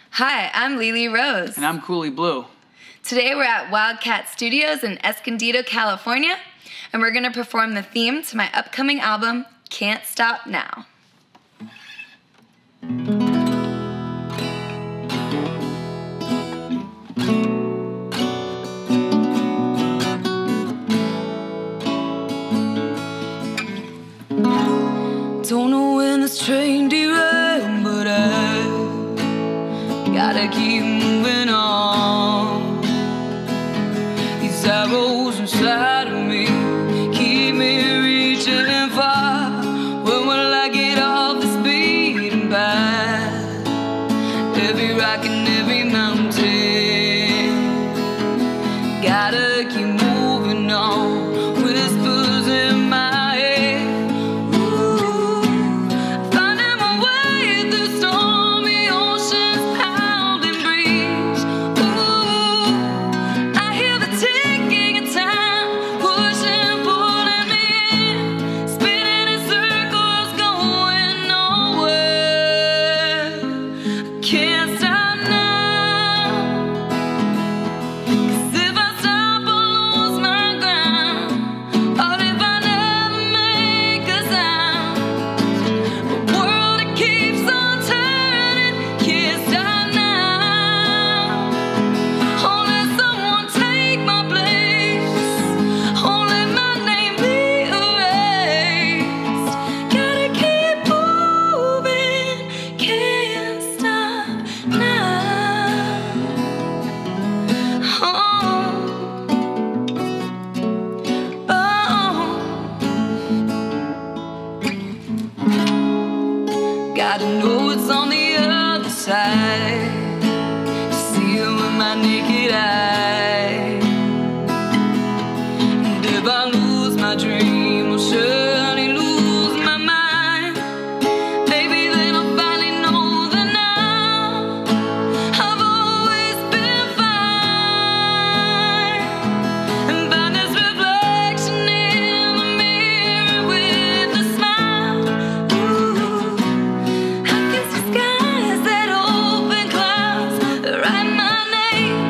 Hi, I'm Lily Rose. And I'm Cooley Blue. Today we're at Wildcat Studios in Escondido, California, and we're going to perform the theme to my upcoming album, Can't Stop Now. Don't know when this train derailed, but I gotta keep moving on. These arrows inside of me keep me reaching far. When will I get off this beaten path? Every rock and every mountain, gotta keep moving on. Whispers in my can't stop now, 'cause if I stop I'll lose my ground. What if I never make a sound? The world, it keeps on turning, can't stop now. Oh, let someone take my place, oh, let my name be erased. Gotta keep moving, can't stop now. Gotta know it's on the other side, see it with my naked eye. And if I lose my dream, I'll surely lose my mind. Maybe then I'll finally know that now I've always been fine. And find this reflection in the mirror with a smile. Ooh, I can see skies that open, clouds that write my name.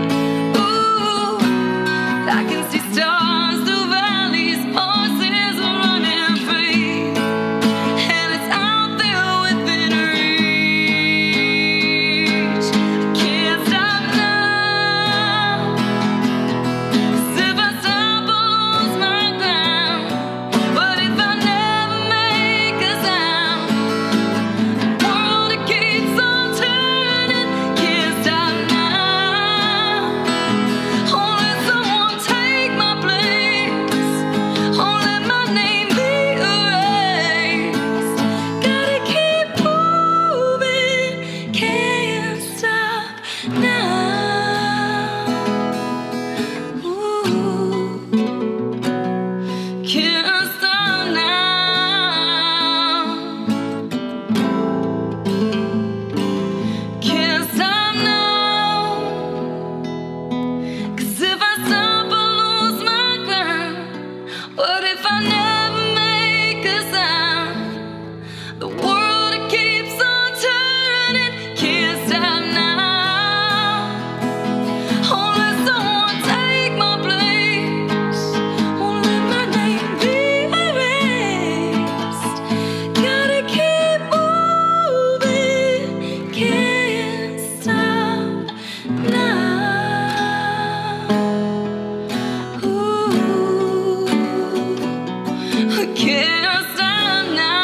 Ooh, I can see stars through valleys, horses running free. And it's out there within reach. I can't stop now, 'cause if I stop I'll lose my ground. What if I never make a sound? The world, it keeps on turning, can't stop now. Oh, let someone take my place, oh, let my name be erased. Gotta keep moving, can't stop now. Ooh, can't stop now. Can't stop now, 'cause if I stop I'll lose my ground. What if I never make a sound? The world, it keeps on turning, can't stop now. Oh, let someone take my place, oh, let my name be erased. Gotta keep moving, can't stop now. Ooh, I can't stop now.